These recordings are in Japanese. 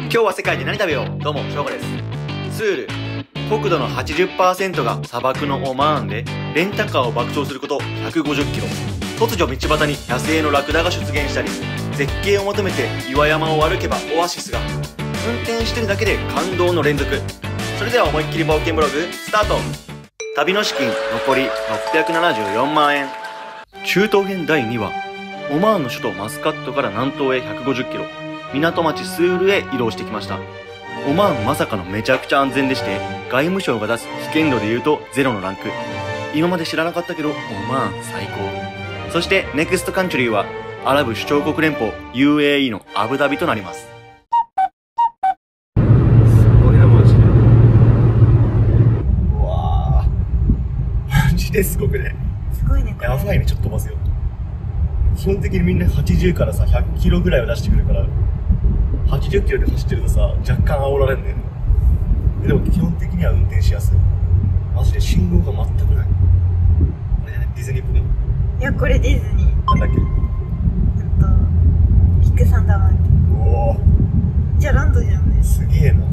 今日は世界で何食べよう。どうも、翔吾です。スール。国土の 80% が砂漠のオマーンで、レンタカーを爆走すること150キロ。突如道端に野生のラクダが出現したり、絶景を求めて岩山を歩けばオアシスが。運転してるだけで感動の連続。それでは思いっきり冒険ブログ、スタート。旅の資金残り674万円。中東編第2話。オマーンの首都マスカットから南東へ150キロ。港町スールへ移動してきました。オマーンまさかのめちゃくちゃ安全でして、外務省が出す危険度で言うとゼロのランク。今まで知らなかったけど、オマーン最高。そしてネクストカントリーはアラブ首長国連邦 UAE のアブダビとなります。 すごいなマジで。うわーマジですごくね。 すごいねこれ。 やばいね。ちょっと飛ばすよ。基本的にみんな80からさ100キロぐらいを出してくるから、80キロで走ってるとさ若干煽られんねん。でも基本的には運転しやすい。マジで信号が全くない。これじゃね、ディズニーっぽくない？ いやこれディズニー。 なんだっけ？ ビッグサンダーマウンテン。 おお、 じゃあランドじゃんね。 すげえな。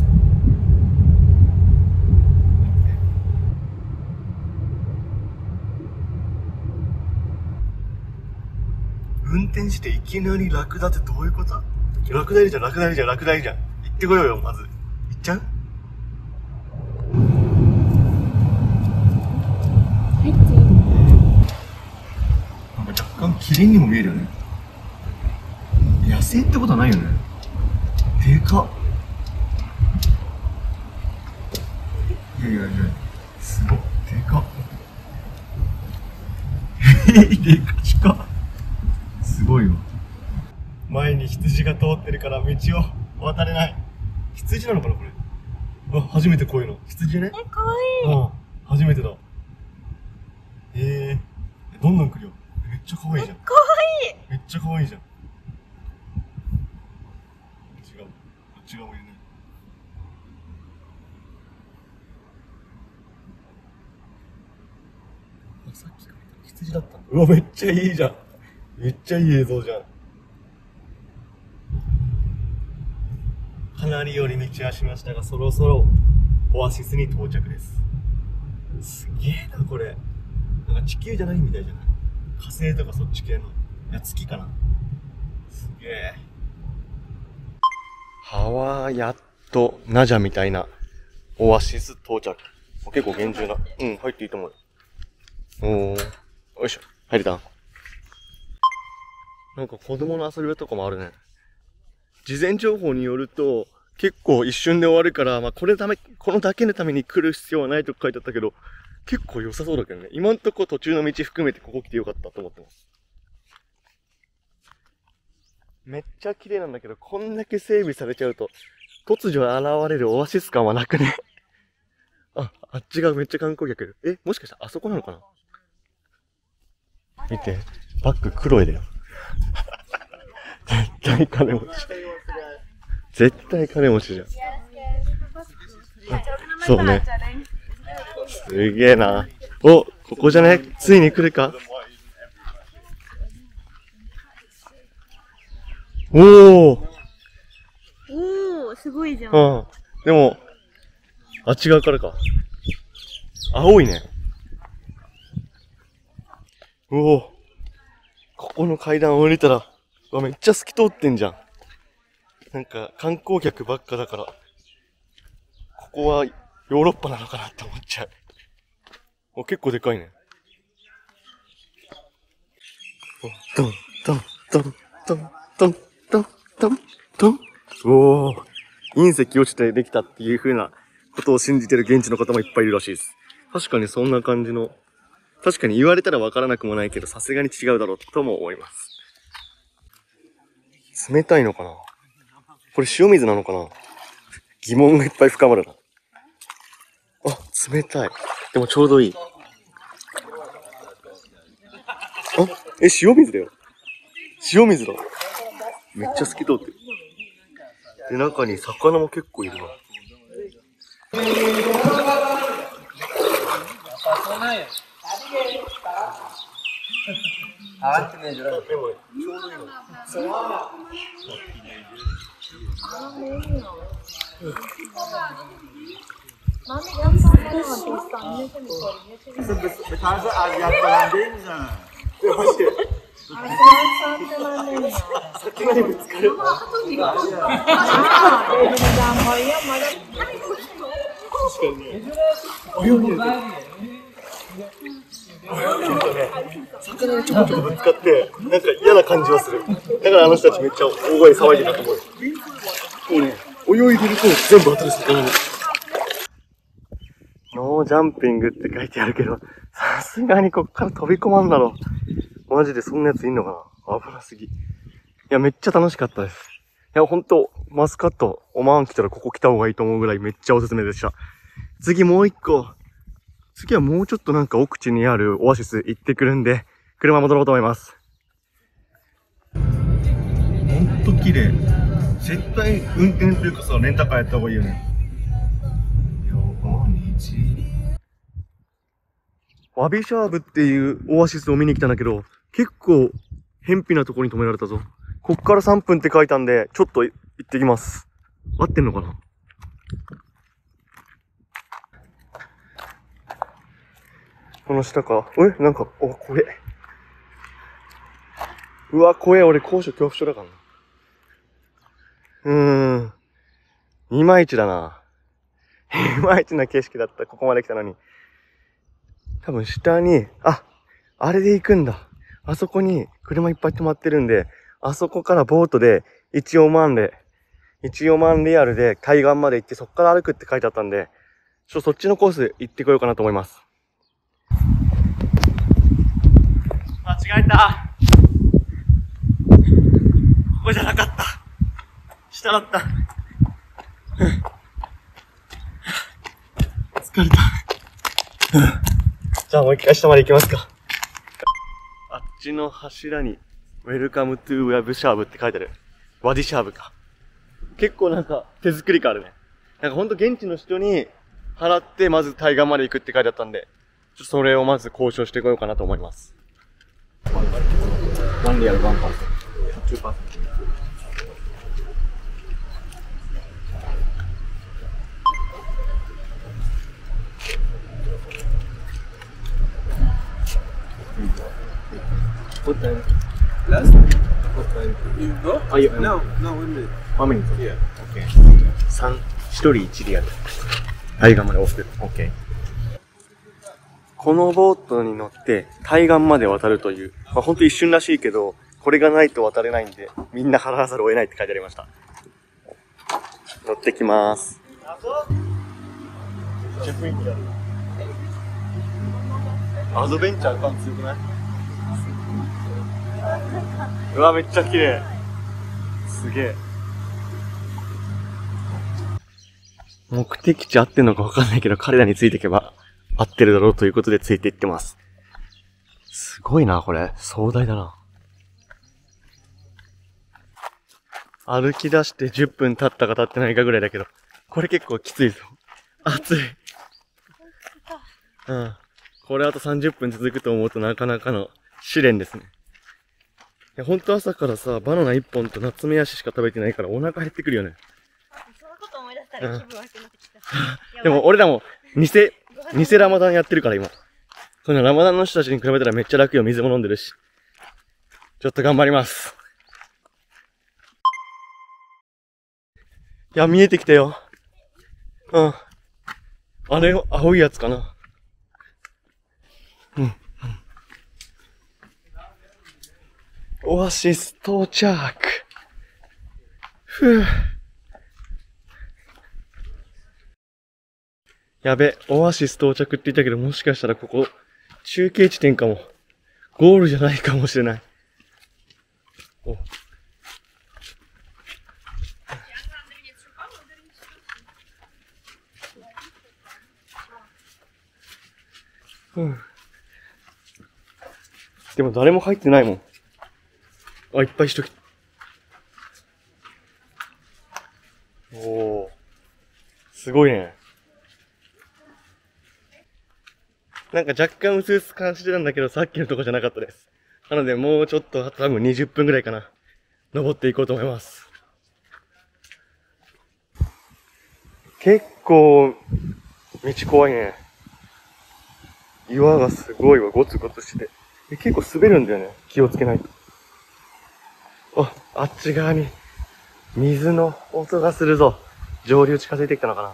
運転していきなりラクダってどういうこと？ラクダいるじゃん、ラクダいるじゃん、ラクダいるじゃん。行ってこようよ、まず。行っちゃう？なんか若干キリンにも見えるよね。野生ってことはないよね。でかっ。いやいやいや、すごい。でかっ。でかしか。すごいわ。前に羊が通ってるから道を渡れない。羊なのかなこれ。あ、初めてこういうの。羊ね。 かわいい。 うん、初めてだ。どんどん来るよ。めっちゃ可愛いじゃん。 かわいい。 めっちゃ可愛いじゃん。違う。こっち側もいるね。あ、さっきから羊だったんだ。うわ、めっちゃいいじゃん。めっちゃいい映像じゃん。かなり寄り道はしましたが、そろそろオアシスに到着です。すげえな、これ。なんか地球じゃないみたいじゃない？火星とかそっち系の。いや、月かな。すげえ。やっとナジャみたいなオアシス到着。結構厳重な。うん、入っていいと思うよ。よいしょ。入れた？なんか子供の遊び場とかもあるね。事前情報によると、結構一瞬で終わるから、まあこのだけのために来る必要はないと書いてあったけど、結構良さそうだけどね。今んとこ途中の道含めてここ来てよかったと思ってます。めっちゃ綺麗なんだけど、こんだけ整備されちゃうと、突如現れるオアシス感はなくね。あっちがめっちゃ観光客いる。もしかしたらあそこなのかな？見て、バッグ黒いだよ。絶対金持ち。絶対金持ちじゃん。そうね。すげえな。お、ここじゃね？ついに来るか？おー。 おー、すごいじゃん。 うん。でも、あっち側からか。青いね。おお。ここの階段降りたら、うわ、めっちゃ透き通ってんじゃん。なんか観光客ばっかだから、ここはヨーロッパなのかなって思っちゃう。お、結構でかいね。ドン、ドン、ドン、ドン、ドン、ドン、ドン、ドン。おー。隕石落ちてできたっていう風なことを信じてる現地の方もいっぱいいるらしいです。確かにそんな感じの、確かに言われたらわからなくもないけど、さすがに違うだろうとも思います。冷たいのかな？これ塩水なのかな？疑問がいっぱい深まるな。あ、冷たい。でもちょうどいい。あ、塩水だよ。塩水だ。めっちゃ透き通ってる。で、中に魚も結構いるな。 Antes me lloraba. Qué bueno. 魚にちょこちょこぶつかって、なんか嫌な感じはする。だからあの人たちめっちゃ大声騒いでると思う。もうね、泳いでると全部当たる魚に。ノージャンピングって書いてあるけど、さすがにこっから飛び込まんだろ。マジでそんなやついんのかな？危なすぎ。いや、めっちゃ楽しかったです。いや、ほんと、マスカット、オマーン来たらここ来た方がいいと思うぐらいめっちゃおすすめでした。次もう一個。次はもうちょっとなんか奥地にあるオアシス行ってくるんで、車戻ろうと思います。ほんと綺麗。絶対運転というかさ、レンタカーやった方がいいよね。ワビシャーブっていうオアシスを見に来たんだけど、結構、偏僻なところに止められたぞ。こっから3分って書いたんで、ちょっと行ってきます。合ってんのかな？この下か。なんか、怖え。うわ、怖え。俺、高所恐怖症だからな。いまいちだな。いまいちな景色だった。ここまで来たのに。多分下に、あれで行くんだ。あそこに車いっぱい止まってるんで、あそこからボートで1オマンリアルで対岸まで行ってそこから歩くって書いてあったんで、そっちのコース行ってこようかなと思います。間違えた。ここじゃなかった。下だった。疲れた。じゃあもう一回下まで行きますか。あっちの柱に、Welcome to ワビシャーブって書いてある。ワディシャーブか。結構なんか手作り感あるね。なんかほんと現地の人に払ってまず対岸まで行くって書いてあったんで、ちょっとそれをまず交渉してこようかなと思います。1リアル 1%、2%。What time? Last? What time? You go? Oh, yeah. No, with me. 1 minute? Yeah. OK。1人1リアル。対岸まで往復。OK。このボートに乗って対岸まで渡るという、ほんと一瞬らしいけど、これがないと渡れないんで、みんな払わざるを得ないって書いてありました。乗ってきまーす。めっちゃ雰囲気ある。アドベンチャー感強くない？うわ、めっちゃ綺麗。すげえ。目的地合ってんのかわかんないけど、彼らについていけば合ってるだろうということでついていってます。すごいな、これ。壮大だな。歩き出して10分経ったか経ってないかぐらいだけど、これ結構きついぞ。暑い。これあと30分続くと思うとなかなかの試練ですね。いや、ほんと朝からさ、バナナ1本とナツメヤシしか食べてないからお腹減ってくるよね。 そのこと思い出したら気分悪くなってきた。 でも俺らも偽ラマダンやってるから今。そんなラマダンの人たちに比べたらめっちゃ楽よ。水も飲んでるし。ちょっと頑張ります。いや、見えてきたよ。あれ、青いやつかな。オアシス到着。ふぅ。やべ、オアシス到着って言ったけど、もしかしたらここ、中継地点かも。ゴールじゃないかもしれない。でも誰も入ってないもん。いっぱい人来た。すごいね。なんか若干薄々感じてたんだけど、さっきのとこじゃなかったです。なのでもうちょっと、多分20分ぐらいかな。登っていこうと思います。 結構、道怖いね。岩がすごいわ、ゴツゴツしてて。結構滑るんだよね。気をつけないと。あっち側に、水の音がするぞ。上流近づいてきたのかな。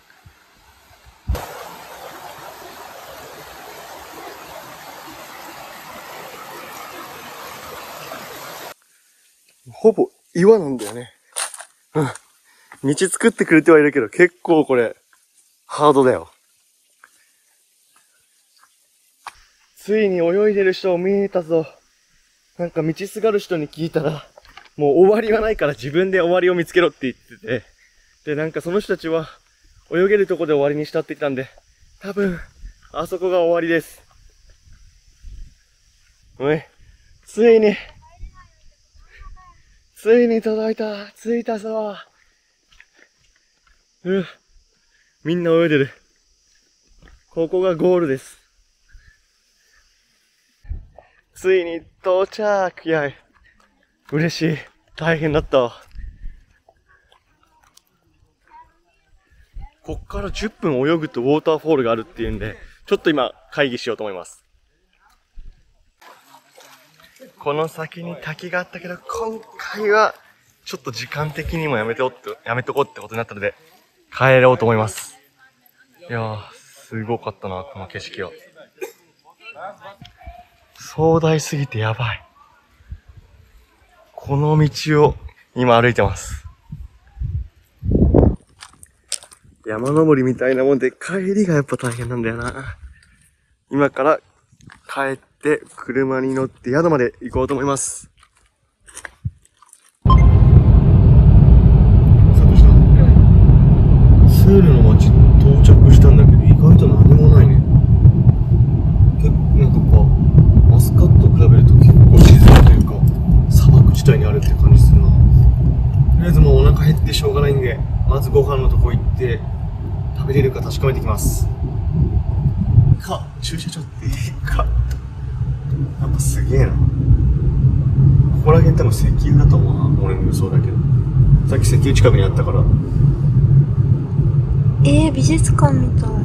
ほぼ岩なんだよね。道作ってくれてはいるけど、結構これ、ハードだよ。ついに泳いでる人を見えたぞ。なんか道すがる人に聞いたら、もう終わりはないから自分で終わりを見つけろって言ってて。で、なんかその人たちは、泳げるとこで終わりにしたって言ったんで、多分、あそこが終わりです。ついに届いた。着いたぞ。みんな泳いでる。ここがゴールです。ついに到着。いや、嬉しい。大変だったわ。こっから10分泳ぐとウォーターフォールがあるっていうんで、ちょっと今会議しようと思います。この先に滝があったけど、今回はちょっと時間的にもやめとこうってことになったので、帰ろうと思います。いやー、すごかったな、この景色は。壮大すぎてやばい。この道を今歩いてます。山登りみたいなもんで帰りがやっぱ大変なんだよな。今から帰って車に乗って宿まで行こうと思います。スールの街到着したんだけど、意外と何もないね。なんかマスカットと比べると結構自然というか、砂漠地帯にあるって感じするな。とりあえずもうお腹減ってしょうがないんで、まずご飯のとこ行って、食べれるか確かめてきます。駐車場ってやっぱすげえな。ここら辺多分石油だと思うな。俺の予想だけど。さっき石油近くにあったから。 美術館みたい。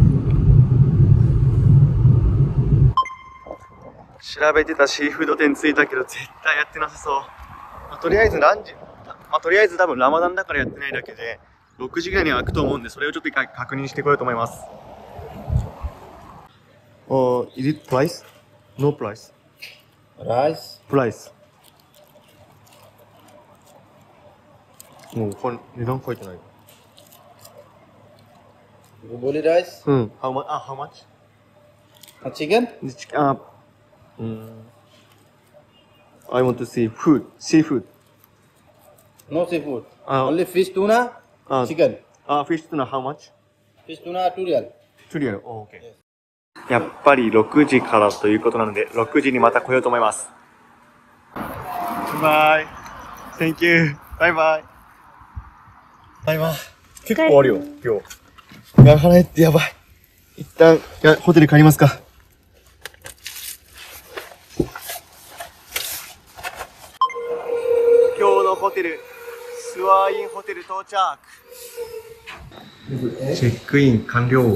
調べてたシーフード店着いたけど絶対やってなさそう。とりあえず多分ラマダンだからやってないだけで、6時ぐらいには開くと思うんで、それをちょっと一回確認してこようと思います。is it price? No price. Price. もうこれ値段書いてない。 बोले rice How much? Chicken I want to see food. Seafood. No seafood only fish tuna chicken Fish tuna how much? Fish tuna 2 riyal 2 リアル。OK。やっぱり6時からということなので、6時にまた来ようと思います。バイ。Thank you. バイバイ。バイバイ。結構あるよ、今日。腹減ってやばい。一旦、ホテル帰りますか。今日のホテル、スワーインホテル到着。チェックイン完了。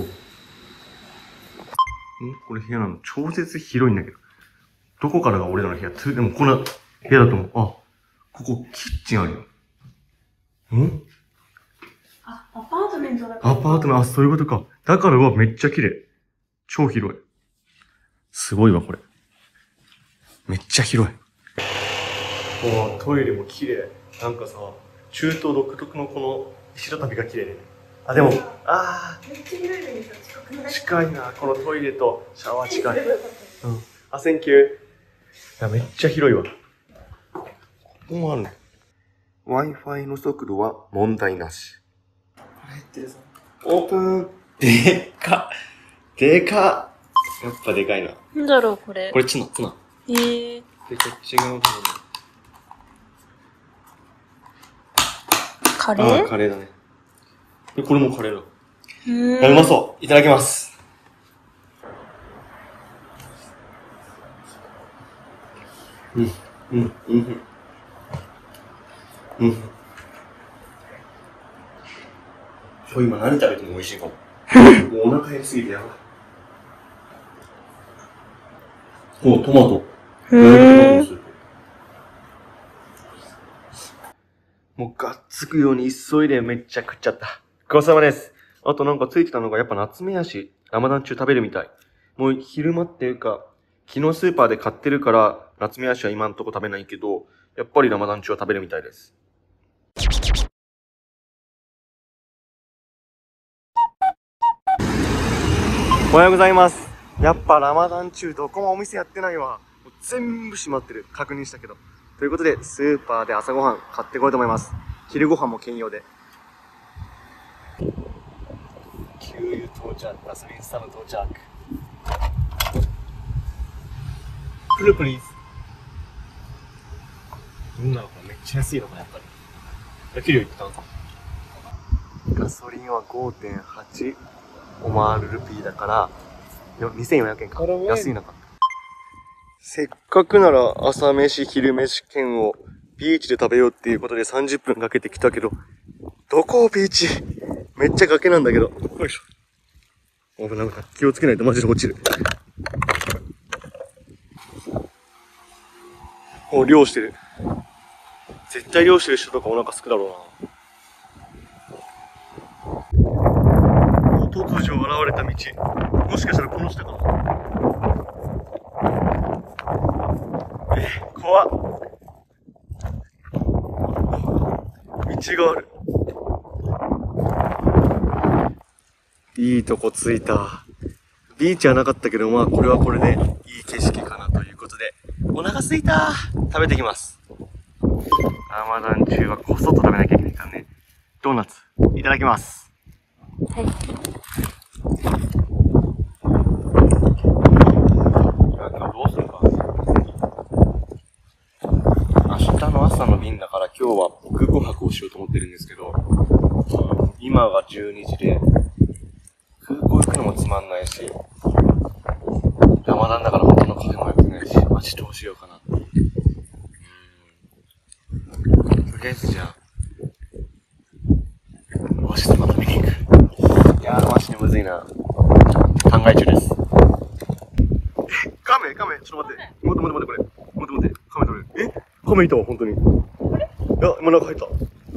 これ部屋なの？超絶広いんだけど。どこからが俺らの部屋？でもこんな部屋だと思う。ここキッチンあるよ。 アパートメントだから。 アパートメント、そういうことか。だからめっちゃ綺麗。超広い。すごいわ、これ。めっちゃ広い。トイレも綺麗。なんかさ、中東独特のこの石畳が綺麗で。でも、 めっちゃ広いのにさ、近くない？ 近いな。このトイレとシャワー近い。センキュー。いや、めっちゃ広いわ。ここもあるね。Wi-Fi の速度は問題なし。 入ってるぞ。 オープン。でかっ。やっぱでかいな。 なんだろう、これ。 これツナ。で、こっち側の多分ね。 カレー？ カレーだね。で、これもカレーだ。 うまそう。いただきます。 今何食べても美味しいかも。もうお腹減りすぎてやばい。お、トマト。もうがっつくように急いでめっちゃ食っちゃった。ごちそうさまです。あとなんかついてたのがやっぱ夏目ヤシ。ラマダン中食べるみたい。もう昼間っていうか、昨日スーパーで買ってるから、夏目ヤシは今んとこ食べないけど、やっぱりラマダン中は食べるみたいです。おはようございます。やっぱラマダン中どこもお店やってないわ。もう全部閉まってる。確認したけど。ということで、スーパーで朝ごはん買ってこようと思います。昼ごはんも兼用で。給油到着、ガソリンスタンド到着。プルプリーズ。どんなのかめっちゃ安いのかな、やっぱり。給料一旦。ガソリンは 5.8 オマールルピーだから、2400円か。安いのか。せっかくなら朝飯、昼飯券をビーチで食べようっていうことで30分かけてきたけど、どこビーチ？めっちゃ崖なんだけど。よいしょ。危ない危ない。気をつけないとマジで落ちる。もう漁してる。絶対漁してる人とかお腹すくだろうな。突如現れた道。もしかしたらこの下かな。怖っ。道がある。いいとこ着いた。ビーチはなかったけど、まあこれはこれでいい景色かなということで、お腹すいた。食べてきます。ラマダン中はこそっと食べなきゃいけないからね。ドーナツ、いただきます。 はい。 どうするか。明日の朝の便だから今日は空港泊をしようと思ってるんですけど、今が12時で、空港行くのもつまんないし、ラマダンだから他のカフェも行けないし、マジどうしようかな。とりあえずじゃあ、オアシスまた見に行く。いやー、マジでむずいな。考え中です。カメ、ちょっと待って。待って、これ。待って、カメ取れる。カメいたわ、ほんとに。いや、今中入った。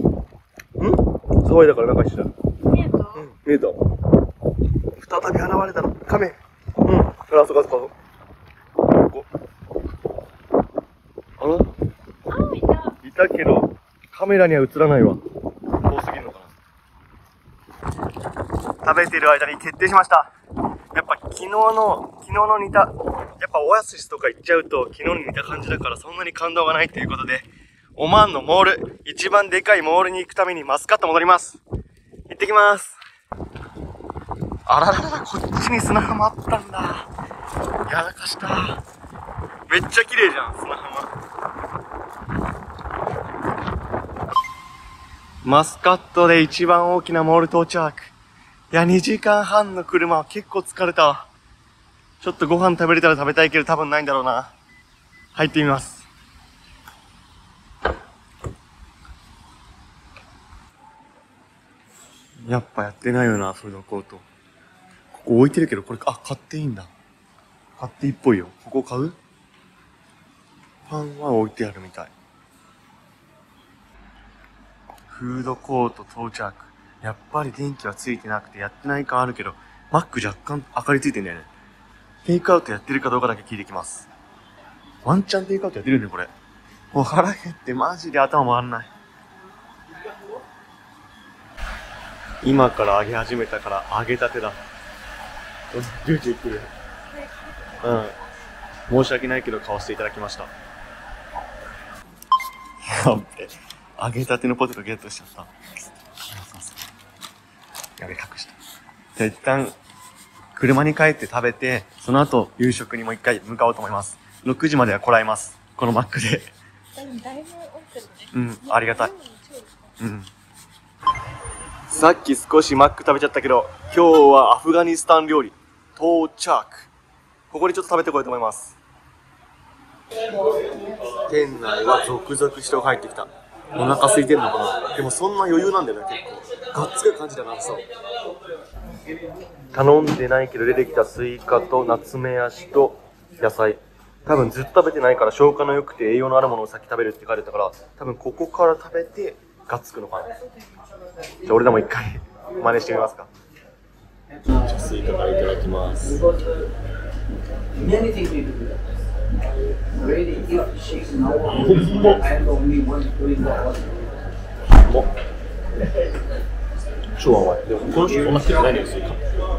騒いだから中入ってた。 見えた？ 見えた。再び現れたの。カメ。あそこ。ここ。いたけど、カメラには映らないわ。遠すぎるのかな。食べてる間に決定しました。やっぱ昨日の似た、やっぱオアシスとか行っちゃうと昨日に似た感じだからそんなに感動がないということで、オマーンのモール、一番でかいモールに行くためにマスカット戻ります。行ってきます。あららら、こっちに砂浜あったんだ。やらかした。めっちゃ綺麗じゃん、砂浜。マスカットで一番大きなモール到着。いや、2時間半の車は結構疲れたわ。ちょっとご飯食べれたら食べたいけど多分ないんだろうな。入ってみます。やっぱやってないよな、フードコート。ここ置いてるけど、これ、買っていいんだ。買っていいっぽいよ。ここ買う？パンは置いてあるみたい。フードコート到着。やっぱり電気はついてなくてやってない感あるけど、マック若干明かりついてんだよね。テイクアウトやってるかどうかだけ聞いてきます。ワンチャンテイクアウトやってるよね、これ。もう腹減ってマジで頭回んない。今から揚げ始めたから揚げたてだ。ジュージュー来る。申し訳ないけど買わせていただきました。やっべ。揚げたてのポテトゲットしちゃった。やべ、隠した。じゃあ一旦、車に帰って食べて、その後、夕食にもう一回向かおうと思います。6時まではこらえます。このマックで。 だいぶ多いけどね。 ありがたい。さっき少しマック食べちゃったけど、今日はアフガニスタン料理、到着。ここにちょっと食べてこようと思います。店内は続々人が入ってきた。 お腹空いてんのかな。でもそんな余裕なんだよね、結構。がっつく感じだな、そう。頼んでないけど出てきたスイカとナツメヤシと野菜。多分ずっと食べてないから消化の良くて栄養のあるものを先食べるって書いてたから、多分ここから食べてがっつくのかな。じゃあ俺らも一回真似してみますか。じゃあスイカからいただきます。超甘い。でもこの人そんな好きじゃないのよ、スイカ。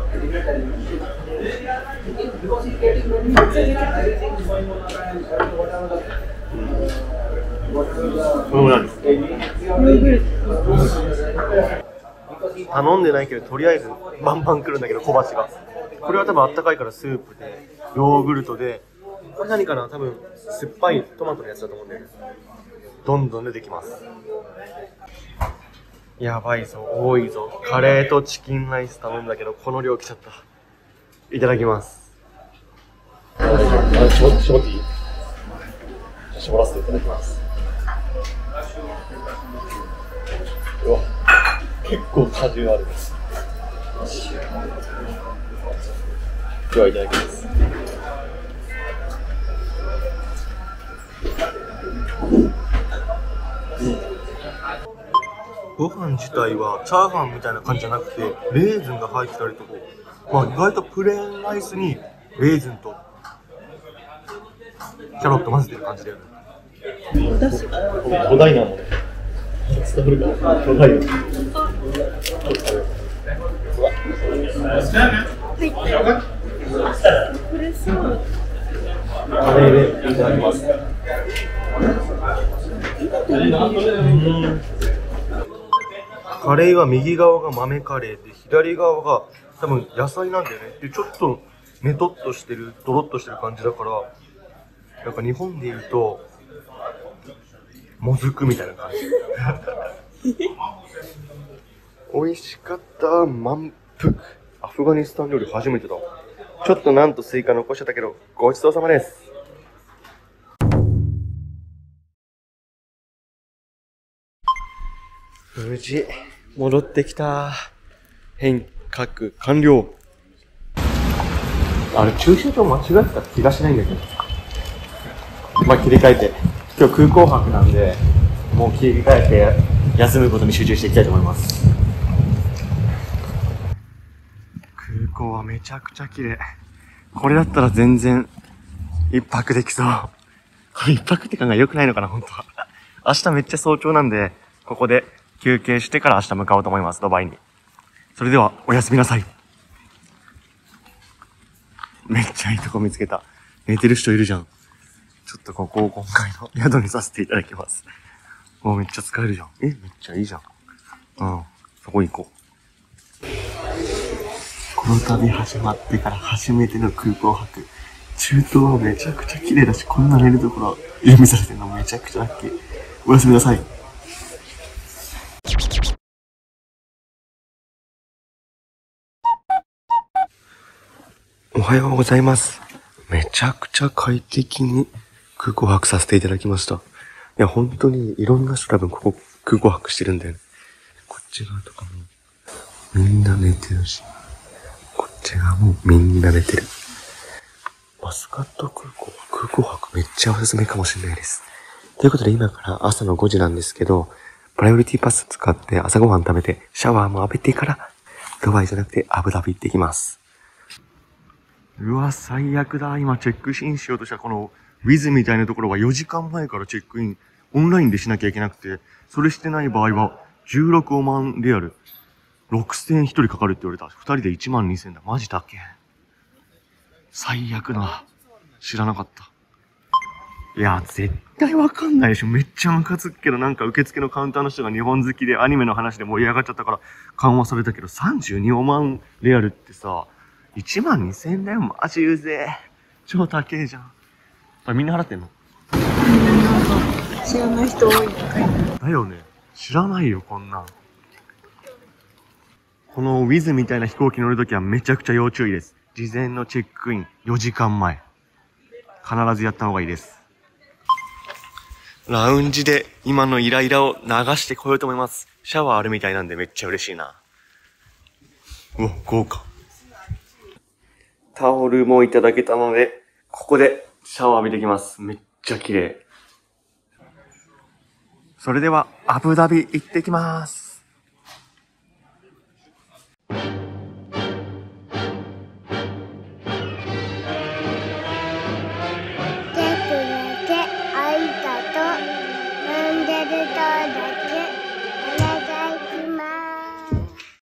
頼んでないけどとりあえずバンバン来るんだけど小鉢が。これは多分あったかいからスープでヨーグルトで、これ何かな、多分酸っぱいトマトのやつだと思うんだよね。どんどん出てきます。やばいぞ、多いぞ。カレーとチキンライス頼んだけどこの量来ちゃった。いただきます。絞っていい？絞らせていただきます。うわ、結構果汁ある。ではいただきます。ご飯自体はチャーハンみたいな感じじゃなくてレーズンが入ってたりとか、まあ意外とプレーンライスにレーズンとキャロット混ぜてる感じだよね。巨大なので伝わるかな。巨大なこれそう。 カレーでいただきます。カレーは右側が豆カレーで左側が多分野菜なんだよね。でちょっとねとっとしてるドロッとしてる感じだから、なんか日本でいうともずくみたいな感じ。美味しかった。満腹。アフガニスタン料理初めてだ。ちょっとなんとスイカ残しちゃったけどごちそうさまです。無事戻ってきた。変革完了。あれ駐車場間違えてた気がしないんだけど。まあ切り替えて、今日空港泊なんでもう切り替えて休むことに集中していきたいと思います。空港はめちゃくちゃ綺麗。これだったら全然一泊できそう。これ一泊って考え良くないのかな、本当は。明日めっちゃ早朝なんで、ここで休憩してから明日向かおうと思います、ドバイに。それではおやすみなさい。めっちゃいいとこ見つけた。寝てる人いるじゃん。ちょっとここを今回の宿にさせていただきます。もうめっちゃ使えるじゃん。めっちゃいいじゃん。うん。そこ行こう。この旅始まってから初めての空港泊。中東はめちゃくちゃ綺麗だし、こんな寝るところ準備されてるのめちゃくちゃラッキー。おやすみなさい。おはようございます。めちゃくちゃ快適に空港泊させていただきました。いや、本当にいろんな人多分ここ空港泊してるんだよね。こっち側とかもみんな寝てるし、こっち側もみんな寝てる。マスカット空港泊めっちゃおすすめかもしれないです。ということで今から朝の5時なんですけど、プライオリティパス使って朝ごはん食べてシャワーも浴びてからドバイじゃなくてアブダビ行ってきます。うわ、最悪だ。今チェックインしようとしたこのウィズみたいなところは4時間前からチェックインオンラインでしなきゃいけなくて、それしてない場合は16オマンレアル6000円1人かかるって言われた。2人で12000円だ。マジだっけ。最悪だ。知らなかった。いや、絶対わかんないでしょ。めっちゃムカつくけど、なんか受付のカウンターの人が日本好きでアニメの話で盛り上がっちゃったから緩和されたけど、32オマンレアルってさ、12000円だよ。マジうぜえ。超高えじゃん。あれみんな払ってんの？ 知らない人多いのかい。 だよね。知らないよ、こんなん。このウィズみたいな飛行機乗るときはめちゃくちゃ要注意です。事前のチェックイン4時間前。必ずやった方がいいです。 ラウンジで今のイライラを流してこようと思います。シャワーあるみたいなんでめっちゃ嬉しいな。うわ、豪華。タオルもいただけたので、ここでシャワー浴びてきます。めっちゃ綺麗。それでは、アブダビ行ってきます。